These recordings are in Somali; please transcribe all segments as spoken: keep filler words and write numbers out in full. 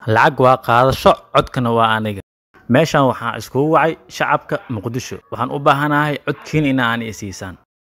lacag waa qaadasho codkana waa aniga meeshan waxaan iskugu wacay shacabka muqdisho waxaan u baahanahay codkiina in aan isiisaan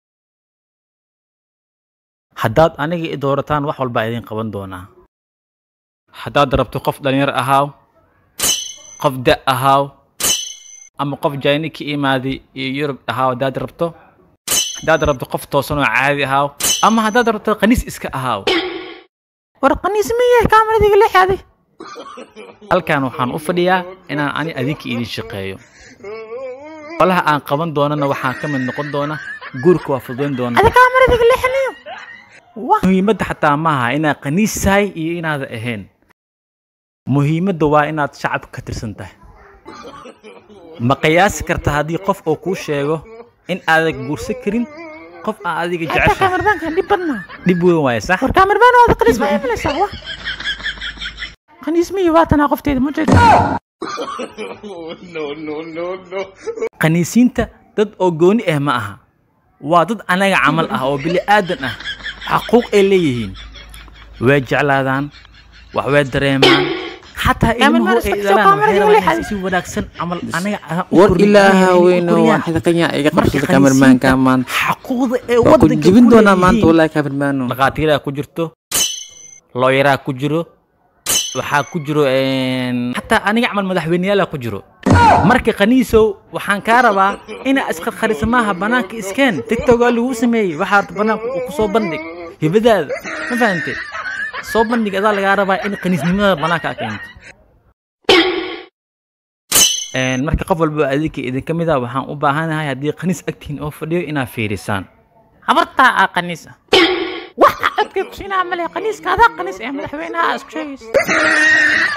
haddaad aniga i doorataan wax walba idin qaban doonaa haddaad rabto qof dhalinyar ahaaw qof da ahaaw ama qof jayni ka imaadi iyo Yurub ahaaw haddaad rabto haddaad rabto qof toosan oo caadi ahaaw ama haddaad rabto qaniis iska ahaaw war qaniis miyay kaamiradiga leexaday halkan waxaan u fadhiyaa inaan ani adinka idin shaqeeyo walaha aan qaban doonana waxaan ka mid noqon doona guurka waa fududeyn doona adinka kaamiradiga leexanayo muhiimadda xataa maaha inaad qaniisahay iyo inaad ahayn muhiimadda waa inaad shacabka ka tirsan tahay ma qiyaasi karta haddii qof oo kuu sheego in aadan guursan karin qof aan adiga jeceshahay kaamiradaanka dhib badna dhib weyn waaye sax war kaamiradaanka waa qaniis ma imanaysaa wax qaniis miyi waatana qofteeda ma jeedo no no no no qaniisiinta dad oo gooni ah ma aha waa dad anaga camal ah oo bili aadan ah حقوق إليهين وجعلادان وحواد دريمان حتى إنه إذا حسي وداكسن عمل أنا ور إله وين واحد كنيا يقرص كاميرمان كمان حقوق ودك جبين دونا مان ولا كاميرمان لقاتيلا كجرتو لويرا كجرو وحا كجرو إن حتى أنا أعمل مدحوينيا لا كجرو marka qaniiso waxaan ka rabaa in askar kharismaha banaanka iskaan tiktok lagu sameeyay waxa banaanka ku soo bandhig hibadaada ma fahamtay soo bandhig adaa laga rabaa in qaniisnimada banaanka ka keento een marka qof walba adinka idin kamid ah waxaan u baahanahay hadii qaniis agtiin oo fadhiyo inaa fiirisaan habarta qaniisa waxa adka ku siinaa malay qaniiska adaa qaniis ee madaxweynaha isku sheegaysa